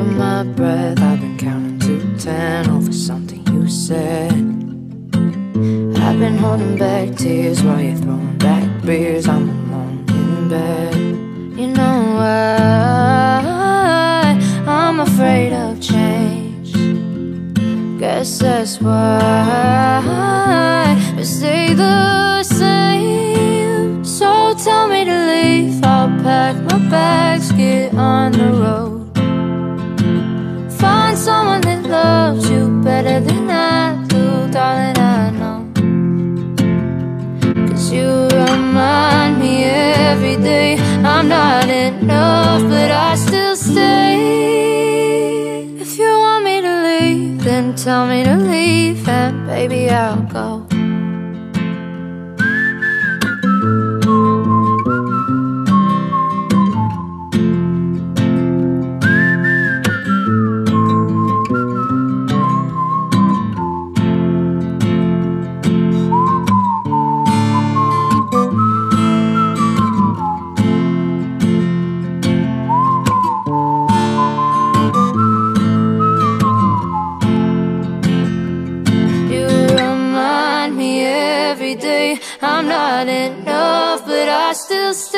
my breath, I've been counting to 10 over something you said. I've been holding back tears while you're throwing back beers. I'm alone in bed. You know why I'm afraid of change? Guess that's why we stay the same. So tell me to leave, I'll pack my bags, get on the road. Find someone that loves you better than I do, darling, I know. 'Cause you remind me every day I'm not enough, but I still stay. If you want me to leave, then tell me to leave, and baby, I'll go. I'm not enough, but I still stay.